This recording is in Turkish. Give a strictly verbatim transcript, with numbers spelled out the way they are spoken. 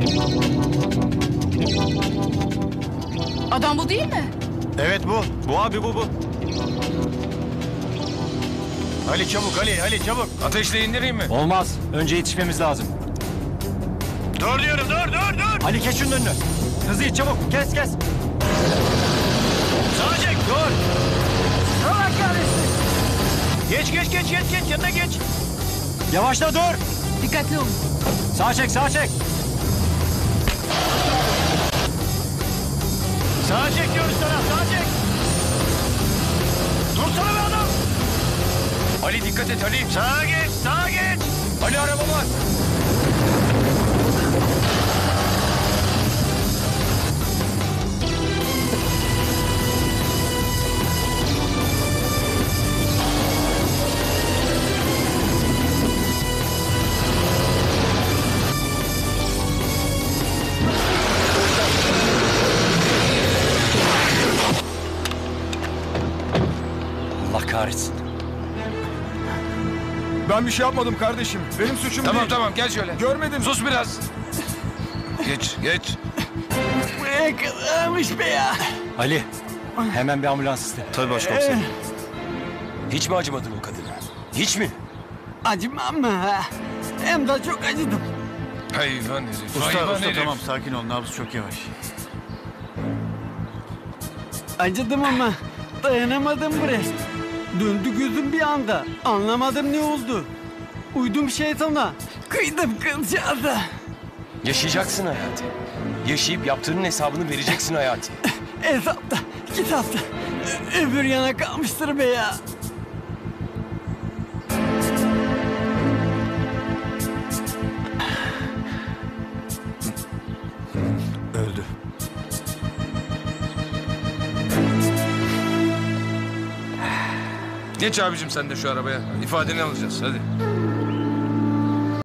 Adam bu değil mi? Evet bu. Bu abi bu bu. Ali çabuk Ali, Ali çabuk. Ateşle indireyim mi? Olmaz. Önce yetişmemiz lazım. Dur diyorum, dur, dur, dur. Ali kes şunun önünü. Hızlı it çabuk. Kes kes. Sağa çek, dur. Allah kahretsin. Geç, geç, geç, geç, geç, yanına geç. Yavaşla dur. Dikkatli olun. Sağa çek sağa çek. Sağa çek diyoruz sana, sağa çek. Dursana be adam. Ali dikkat et Ali. Sağa geç, sağa geç. Ali araba var. Allah kahretsin. Ben bir şey yapmadım kardeşim. Benim suçum Tamam değil. tamam gel şöyle. Görmedim. Sus biraz. Geç geç. Buraya kadarmış be ya. Ali hemen bir ambulans iste. Tabii başkomiserim. Hiç mi acımadın o kadına? Hiç mi? Acımam mı ha? Hem de çok acıdım. Hayvan herif. Usta, hayvan usta herif. tamam sakin ol, nabız çok yavaş. Acıdım ama dayanamadım bre. Döndü gözüm bir anda. Anlamadım ne oldu. Uydum şeytana. Kıydım kılcağıza. Yaşayacaksın hayatı. Yaşayıp yaptığının hesabını vereceksin hayatı. Hesapta, kitapta. Ö- öbür yana kalmıştır be ya. Öldü. Geç abicim sen de şu arabaya. İfadeni alacağız hadi.